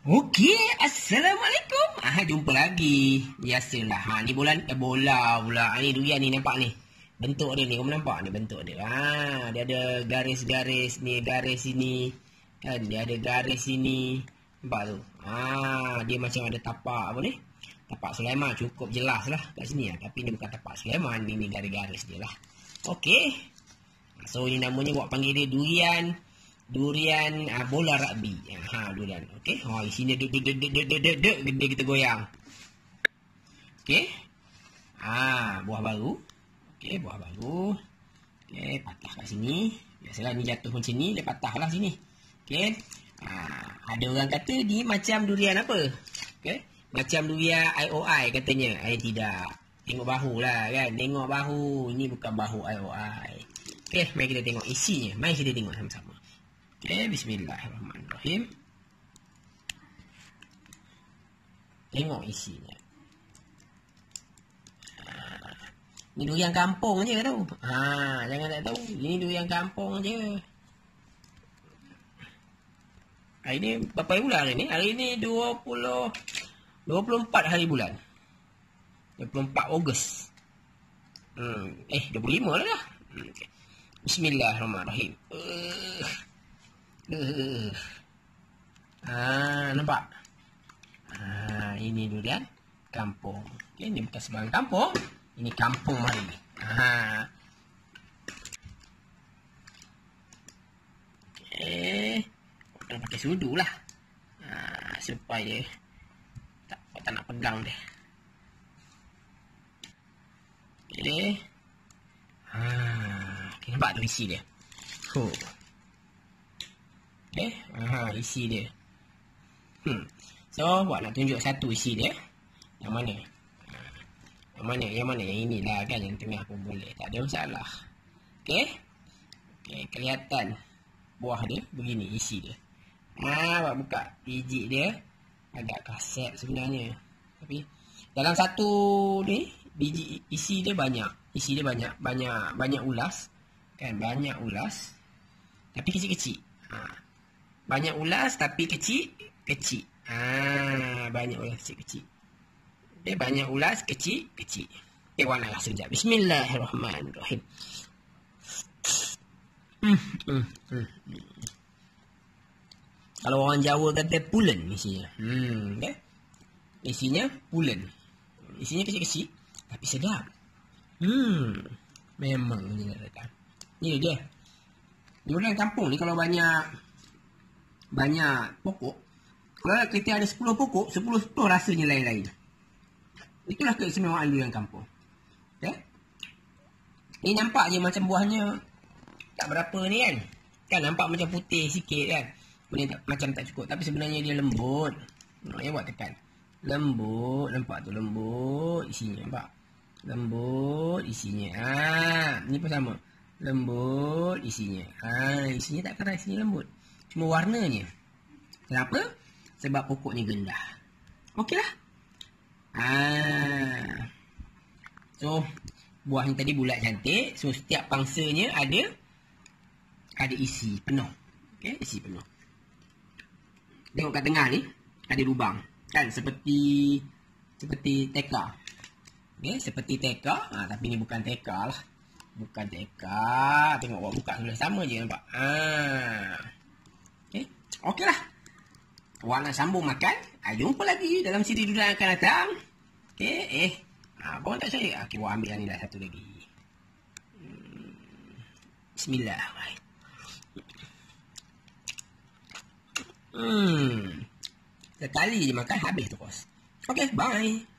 Okey, Assalamualaikum. Jumpa lagi. Biasalah. Ni bola pula. Ni durian ni nampak ni. Bentuk dia ni, kamu nampak ni bentuk dia. Dia ada garis-garis ni, garis sini. Kan, dia ada garis sini. Nampak tu? Dia macam ada tapak apa ni? Tapak Sulaiman, cukup jelas lah kat sini lah. Tapi ni bukan tapak Sulaiman, ni garis-garis dia lah. Okey. So, ni namanya buat panggil dia durian bola rugby. Durian. Okey. Isinya gede kita goyang. Okey. Buah baru. Okey, buah baru. Okey, patah kat sini. Biasalah ni jatuh macam ni, dia patahlah sini. Okey. Ada orang kata ni macam durian apa? Okey. Macam durian IOI katanya. Tidak. Tengok bahu lah kan. Tengok bahu. Ini bukan bahu IOI. Okey, mari kita tengok isinya. Mari kita tengok sama-sama. Okay, bismillahirrahmanirrahim. Tengok isinya. Ni durian kampung je tau. Jangan tak tahu. Ini durian kampung je. Hari ni berapa bulan hari ni? Hari ni 24 hari bulan. 24 Ogos. 25 lah. Okay. Bismillahirrahmanirrahim. Nampak? Ini durian kampung. Okay, ini bukan sembarang kampung. Ini kampung mari. Kita pakai sudu lah. Supaya tak nak pegang dia. Okay. Nampak tu isi dia. Okay. Isi dia. So, buat nak tunjuk satu isi dia. Yang mana? Yang mana? Yang inilah kan. Yang tengah pun boleh. Tak ada masalah. Okay. Kelihatan buah dia. Begini isi dia. Buat buka biji dia. Agak kaset sebenarnya. Tapi, dalam satu ni, biji isi dia banyak. Isi dia banyak. Banyak ulas. Kan, banyak ulas. Tapi kecil-kecil. Banyak ulas tapi kecil. Banyak ulas kecil. Dia banyak ulas kecil. Warna lah sekejap. Bismillahirrahmanirrahim. Kalau orang Jawa kata pulen isinya. Okay? Isinya pulen. Isinya kecil-kecil tapi sedap. Memang ni katakan. Ni dia. Durian kampung ni kalau banyak pokok. Kalau kita ada 10 pokok, 10 rasanya lain-lain. Itulah keistimewaan durian kampung. Okay? Ni nampak je macam buahnya tak berapa ni kan. Kan nampak macam putih sikit kan. Macam tak cukup. Tapi sebenarnya dia lembut. Maknanya buat tekan. Lembut. Nampak tu lembut isinya. Nampak? Lembut isinya. Ni pun sama. Lembut isinya. Isinya tak keras, isinya lembut. Cuma warnanya. Kenapa? Sebab pokoknya gendah. Okeylah. So, buah ni tadi bulat cantik. So, setiap pangsanya ada isi penuh. Okay, isi penuh. Tengok kat tengah ni, ada lubang. Kan, seperti teka. Okay, seperti teka. Tapi ni bukan teka lah. Bukan teka. Tengok buka sudah sama je nampak. Okey lah. Awak nak sambung makan. Jumpa lagi dalam siri durian yang akan datang. Okey. Korang tak saya. Okey, awak ambil ni dah satu lagi. Bismillah. Sekali je makan habis terus. Okey, bye.